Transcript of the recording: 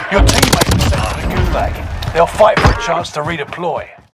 Your teammates are sent to the gulag. They'll fight for a chance to redeploy.